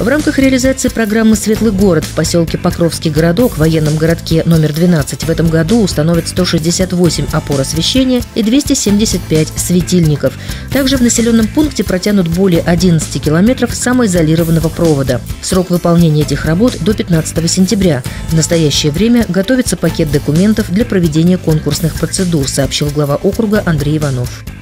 В рамках реализации программы «Светлый город» в поселке Покровский городок, в военном городке номер 12, в этом году установят 168 опор освещения и 275 светильников. Также в населенном пункте протянут более 11 километров самоизолированного провода. Срок выполнения этих работ до 15 сентября. В настоящее время готовится пакет документов для проведения конкурсных процедур, сообщил глава округа Андрей Иванов.